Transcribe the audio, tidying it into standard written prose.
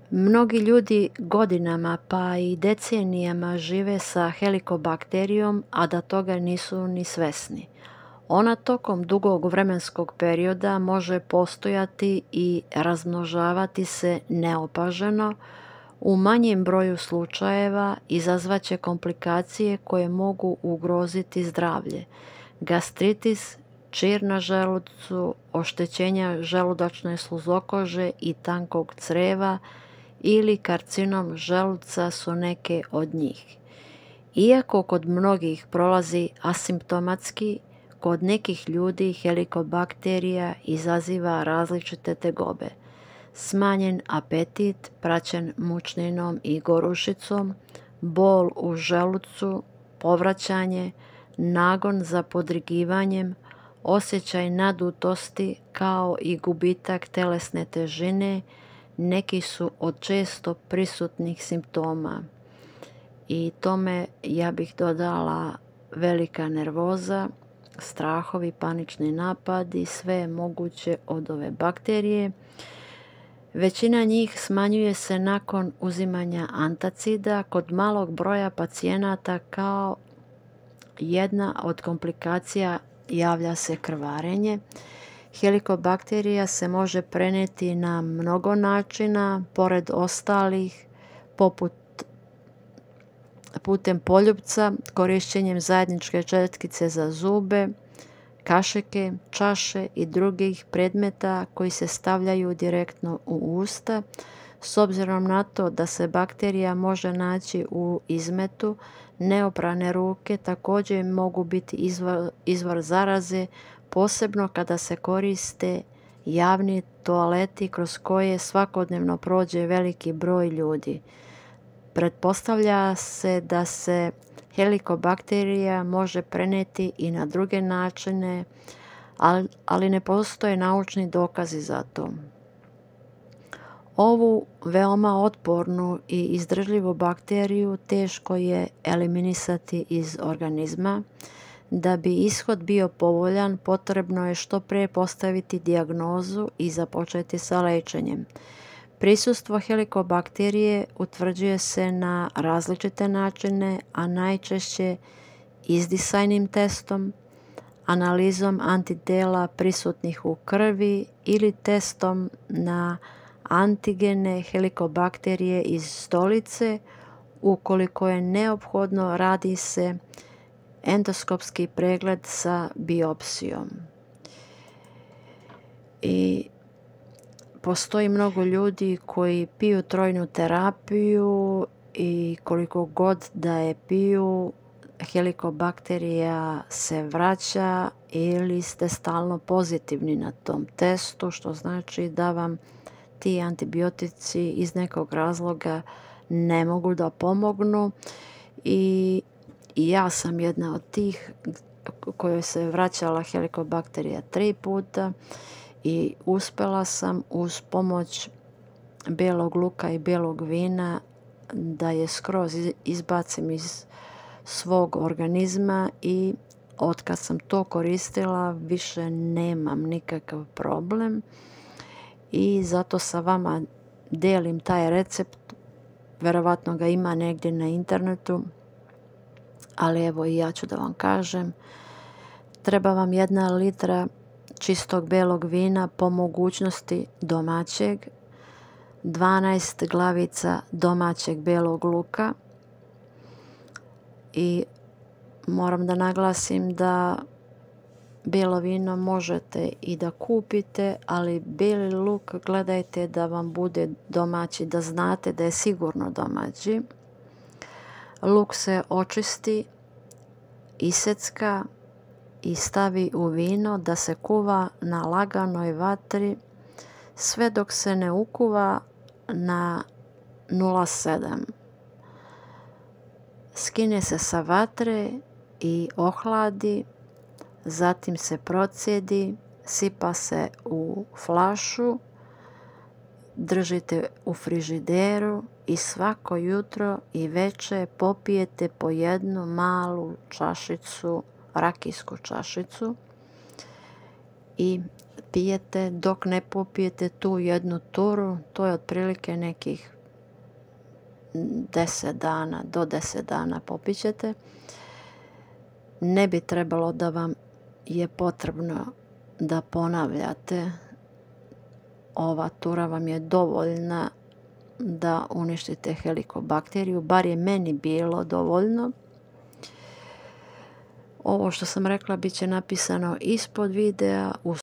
Mnogi ljudi godinama pa i decenijama žive sa helikobakterijom, a da toga nisu ni svesni. Ona tokom dugog vremenskog perioda može postojati i razmnožavati se neopaženo, u manjem broju slučajeva izazvaće komplikacije koje mogu ugroziti zdravlje. Gastritis, čir na želucu, oštećenja želudačne sluzokože i tankog creva ili karcinom želuca su neke od njih. Iako kod mnogih prolazi asimptomatski, kod nekih ljudi helikobakterija izaziva različite tegobe. Smanjen apetit praćen mučninom i gorušicom, bol u želucu, povraćanje, nagon za podrigivanjem, osjećaj nadutosti kao i gubitak telesne težine neki su od često prisutnih simptoma. I tome ja bih dodala velika nervoza, strahovi, panični napadi, sve moguće od ove bakterije. Većina njih smanjuje se nakon uzimanja antacida. Kod malog broja pacijenata kao jedna od komplikacija javlja se krvarenje. Helikobakterija se može prenijeti na mnogo načina, pored ostalih, putem poljupca, korišćenjem zajedničke četkice za zube, kašike, čaše i drugih predmeta koji se stavljaju direktno u usta. S obzirom na to da se bakterija može naći u izmetu, neoprane ruke također mogu biti izvor zaraze, posebno kada se koriste javni toaleti kroz koje svakodnevno prođe veliki broj ljudi. Pretpostavlja se da se helikobakterija može prenijeti i na druge načine, ali ne postoje naučni dokazi za to. Ovu veoma otpornu i izdržljivu bakteriju teško je eliminisati iz organizma. Da bi ishod bio povoljan, potrebno je što prije postaviti dijagnozu i započeti sa lečenjem. Prisustvo helikobakterije utvrđuje se na različite načine, a najčešće izdisajnim testom, analizom antitela prisutnih u krvi ili testom na antigene helikobakterije iz stolice. Ukoliko je neophodno, radi se endoskopski pregled sa biopsijom. I postoji mnogo ljudi koji piju trojnu terapiju i koliko god da je piju, helikobakterija se vraća ili ste stalno pozitivni na tom testu, što znači da vam ti antibiotici iz nekog razloga ne mogu da pomognu. I ja sam jedna od tih kojoj se vraćala helikobakterija 3 puta i uspjela sam uz pomoć bijelog luka i bijelog vina da je skroz izbacim iz svog organizma i otkad sam to koristila više nemam nikakav problem i zato sa vama delim taj recept. Verovatno ga ima negdje na internetu, ali evo i ja ću da vam kažem. Treba vam 1 litra čistog belog vina, po mogućnosti domaćeg, 12 glavica domaćeg belog luka i moram da naglasim da bijelo vino možete i da kupite, ali bijeli luk gledajte da vam bude domaći, da znate da je sigurno domaći. Luk se očisti, isecka i stavi u vino da se kuva na laganoj vatri sve dok se ne ukuva na 0,7. Skine se sa vatre i ohladi, zatim se procijedi, sipa se u flašu, držite u frižideru i svako jutro i večer popijete po 1 malu čašicu, rakijsku čašicu, i pijete dok ne popijete tu 1 turu. To je otprilike nekih 10 dana, do 10 dana popit ćete. Ne bi trebalo da vam je potrebno da ponavljate. Ova tura vam je dovoljna da uništite helikobakteriju, bar je meni bilo dovoljno. Ovo što sam rekla bit će napisano ispod videa u